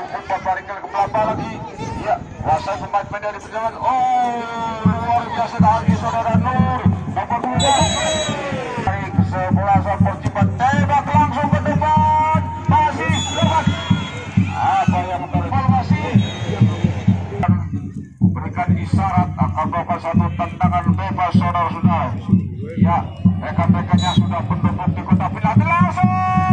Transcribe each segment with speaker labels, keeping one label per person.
Speaker 1: umpan baringkan ke belakang lagi. Ya, kuasai pemain-pemain dari perjalanan. Oh, luar biasa lagi saudara Nur. Nomor 2. Dari kesebelasan Perciban tembak langsung ke depan. Masih lepas. Apa yang masih berikan isyarat akan melakukan satu tendangan bebas saudara-saudara. Ya, rekan-rekannya sudah pendukung di kotak penalti langsung.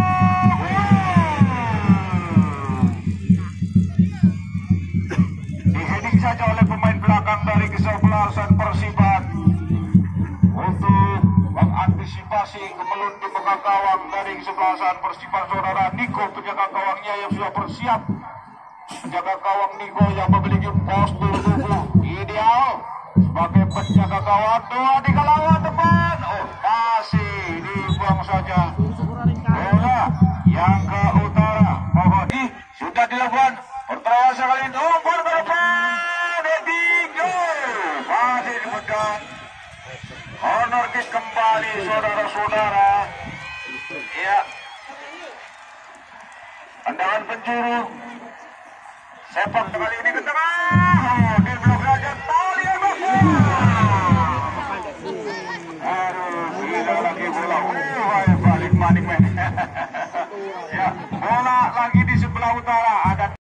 Speaker 1: Diheading saja oleh pemain belakang dari kesebelasan Persiban untuk mengantisipasi kemelun di belakang gawang dari kesebelasan Persiban saudara Niko, penjaga gawangnya yang sudah bersiap. Penjaga gawang Niko yang memiliki postur tubuh ideal sebagai penjaga gawang. Dua di lawan depan. Oh, masih dibuang saja. Bola yang ke utara. Mohon sudah dilakukan. Perterasan kali ini. Umpan ke depan. Heading. Masih dipegang. Corner kick kembali saudara-saudara. Ya. Tendangan penjuru. Sepak kali ini ke tengah. Oh, di blok saja tali yang bagus. Aduh, tidak lagi bola. Balik maning-maning.